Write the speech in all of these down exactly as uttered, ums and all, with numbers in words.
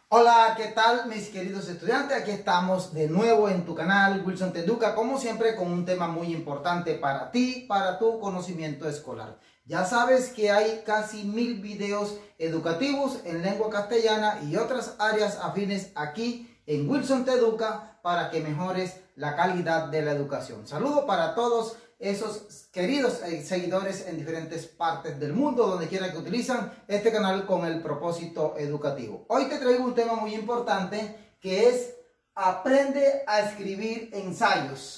Hola, ¿qué tal mis queridos estudiantes? Aquí estamos de nuevo en tu canal Wilson Te Educa, como siempre con un tema muy importante para ti, para tu conocimiento escolar. Ya sabes que hay casi mil videos educativos en lengua castellana y otras áreas afines aquí en Wilson Te Educa para que mejores la calidad de la educación. Saludo para todos esos queridos seguidores en diferentes partes del mundo, donde quiera que utilizan este canal con el propósito educativo. Hoy te traigo un tema muy importante que es: aprende a escribir ensayos.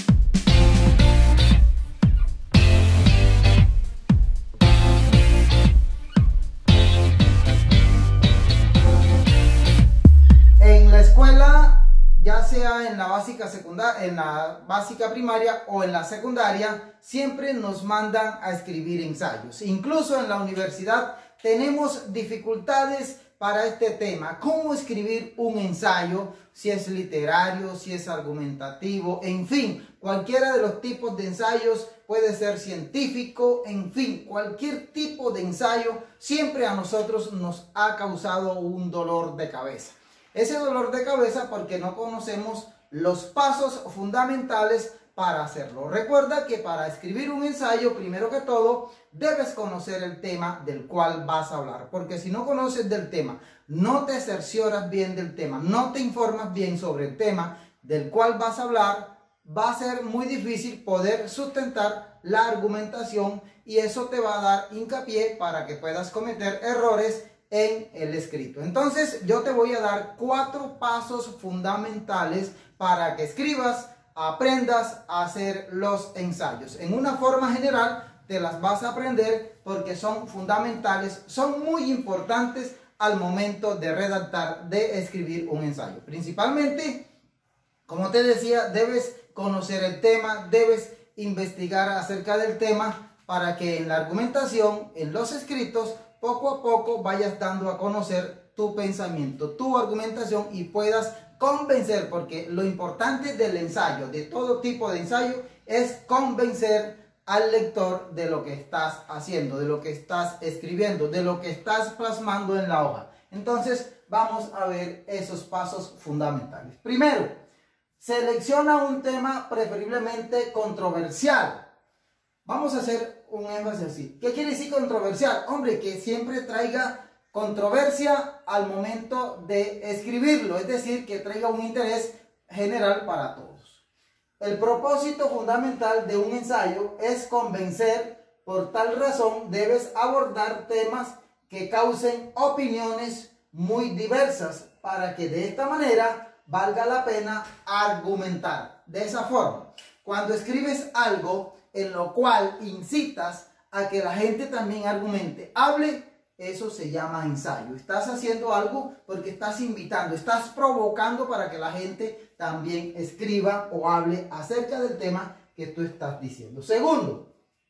En la escuela, ya sea en la básica secundaria, en la básica primaria o en la secundaria, siempre nos mandan a escribir ensayos. Incluso en la universidad tenemos dificultades para este tema. ¿Cómo escribir un ensayo? Si es literario, si es argumentativo, en fin, cualquiera de los tipos de ensayos, puede ser científico, en fin, cualquier tipo de ensayo siempre a nosotros nos ha causado un dolor de cabeza. Ese dolor de cabeza porque no conocemos los pasos fundamentales para hacerlo. Recuerda que para escribir un ensayo, primero que todo, debes conocer el tema del cual vas a hablar. Porque si no conoces del tema, no te cercioras bien del tema, no te informas bien sobre el tema del cual vas a hablar, va a ser muy difícil poder sustentar la argumentación y eso te va a dar hincapié para que puedas cometer errores en el escrito. Entonces yo te voy a dar cuatro pasos fundamentales para que escribas, aprendas a hacer los ensayos. En una forma general te las vas a aprender porque son fundamentales, son muy importantes al momento de redactar, de escribir un ensayo. Principalmente, como te decía, debes conocer el tema, debes investigar acerca del tema para que en la argumentación, en los escritos, poco a poco vayas dando a conocer tu pensamiento, tu argumentación y puedas convencer, porque lo importante del ensayo, de todo tipo de ensayo, es convencer al lector de lo que estás haciendo, de lo que estás escribiendo, de lo que estás plasmando en la hoja. Entonces vamos a ver esos pasos fundamentales. Primero, selecciona un tema preferiblemente controversial. Vamos a hacer un énfasis así. ¿Qué quiere decir controversial? Hombre, que siempre traiga controversia al momento de escribirlo, es decir, que traiga un interés general para todos. El propósito fundamental de un ensayo es convencer. Por tal razón, debes abordar temas que causen opiniones muy diversas para que de esta manera valga la pena argumentar. De esa forma, cuando escribes algo en lo cual incitas a que la gente también argumente, hable, eso se llama ensayo. Estás haciendo algo porque estás invitando, estás provocando para que la gente también escriba o hable acerca del tema que tú estás diciendo. Segundo,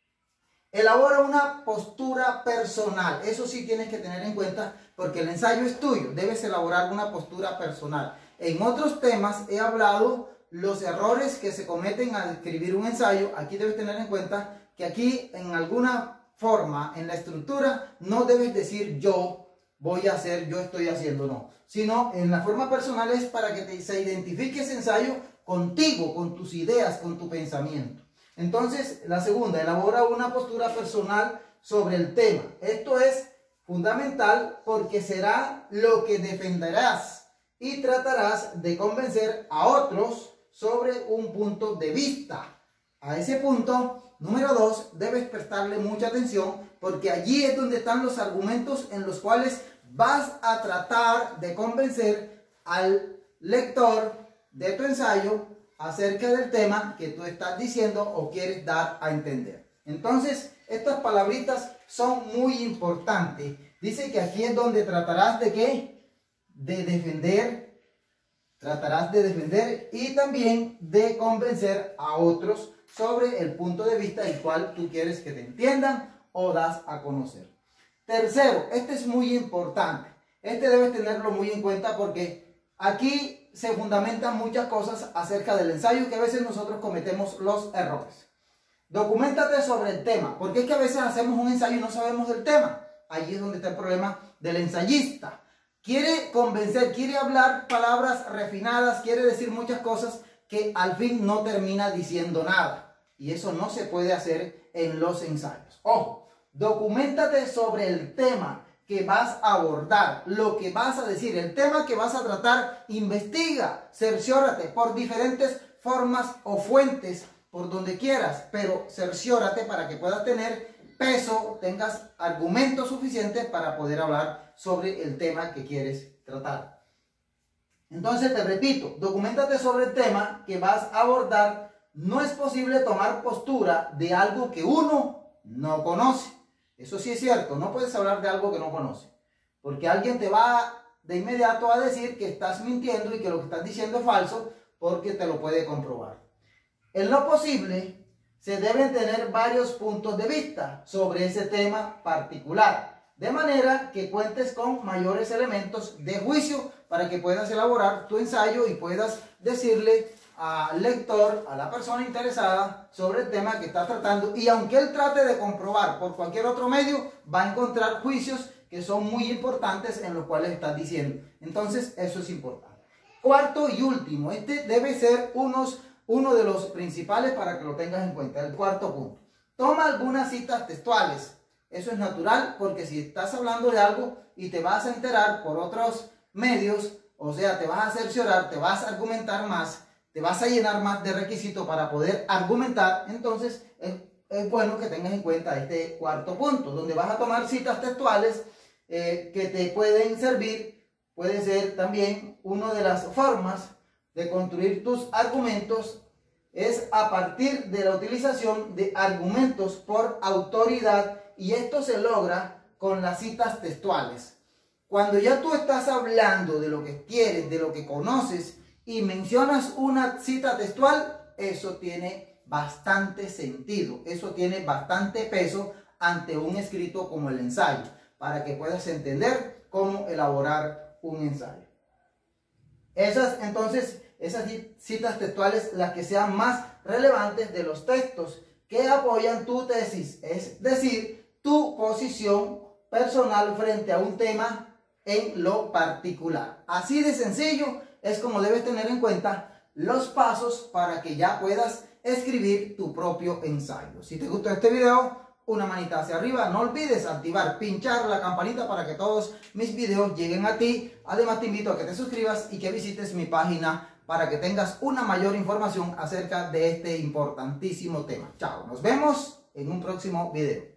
elabora una postura personal. Eso sí tienes que tener en cuenta porque el ensayo es tuyo. Debes elaborar una postura personal. En otros temas he hablado los errores que se cometen al escribir un ensayo. Aquí debes tener en cuenta que aquí en alguna forma, en la estructura, no debes decir yo voy a hacer, yo estoy haciendo, no. Sino en la forma personal es para que te, se identifique ese ensayo contigo, con tus ideas, con tu pensamiento. Entonces, la segunda, elabora una postura personal sobre el tema. Esto es fundamental porque será lo que defenderás y tratarás de convencer a otros sobre un punto de vista. A ese punto, número dos, debes prestarle mucha atención porque allí es donde están los argumentos en los cuales vas a tratar de convencer al lector de tu ensayo acerca del tema que tú estás diciendo o quieres dar a entender. Entonces, estas palabritas son muy importantes. Dice que aquí es donde tratarás de ¿qué? De defender. Tratarás de defender y también de convencer a otros sobre el punto de vista el cual tú quieres que te entiendan o das a conocer. Tercero, este es muy importante. Este debes tenerlo muy en cuenta porque aquí se fundamentan muchas cosas acerca del ensayo que a veces nosotros cometemos los errores. Documéntate sobre el tema, porque es que a veces hacemos un ensayo y no sabemos del tema. Allí es donde está el problema del ensayista. quiere convencer, quiere hablar palabras refinadas, quiere decir muchas cosas que al fin no termina diciendo nada. Y eso no se puede hacer en los ensayos. Ojo, documéntate sobre el tema que vas a abordar, lo que vas a decir, el tema que vas a tratar. Investiga, cerciórate por diferentes formas o fuentes, por donde quieras, pero cerciórate para que puedas tener peso, tengas argumentos suficientes para poder hablar sobre el tema que quieres tratar. Entonces te repito, documéntate sobre el tema que vas a abordar. No es posible tomar postura de algo que uno no conoce. Eso sí es cierto, no puedes hablar de algo que no conoce, porque alguien te va de inmediato a decir que estás mintiendo y que lo que estás diciendo es falso, porque te lo puede comprobar. En lo posible, se deben tener varios puntos de vista sobre ese tema particular, de manera que cuentes con mayores elementos de juicio para que puedas elaborar tu ensayo y puedas decirle al lector, a la persona interesada sobre el tema que está tratando, y aunque él trate de comprobar por cualquier otro medio, va a encontrar juicios que son muy importantes en los cuales estás diciendo. Entonces eso es importante. Cuarto y último, este debe ser unos, uno de los principales para que lo tengas en cuenta. El cuarto punto, toma algunas citas textuales. Eso es natural, porque si estás hablando de algo y te vas a enterar por otros medios, o sea, te vas a cerciorar, te vas a argumentar más, te vas a llenar más de requisitos para poder argumentar, entonces es, es bueno que tengas en cuenta este cuarto punto, donde vas a tomar citas textuales eh, que te pueden servir. Puede ser también una de las formas de construir tus argumentos, es a partir de la utilización de argumentos por autoridad, y esto se logra con las citas textuales. Cuando ya tú estás hablando de lo que quieres, de lo que conoces, y mencionas una cita textual, eso tiene bastante sentido, eso tiene bastante peso ante un escrito como el ensayo, para que puedas entender cómo elaborar un ensayo. Esas, entonces, esas citas textuales, las que sean más relevantes de los textos que apoyan tu tesis, es decir, tu posición personal frente a un tema en lo particular. Así de sencillo es como debes tener en cuenta los pasos para que ya puedas escribir tu propio ensayo. Si te gustó este video, una manita hacia arriba. No olvides activar, pinchar la campanita para que todos mis videos lleguen a ti. Además te invito a que te suscribas y que visites mi página para que tengas una mayor información acerca de este importantísimo tema. Chao, nos vemos en un próximo video.